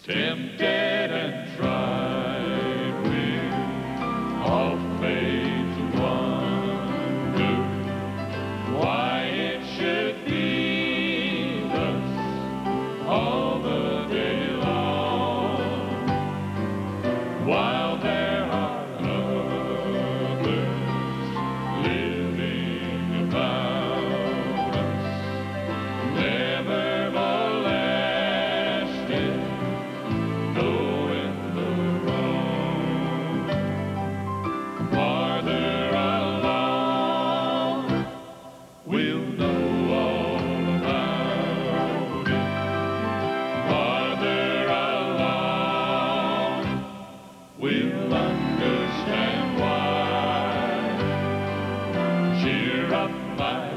Tempted and tried, we're all made to wonder why it should be thus all the day long, while there are others living about us, never molested, knowing the wrong. Farther along, we'll know all about it. Farther along, we'll understand why. Cheer up, my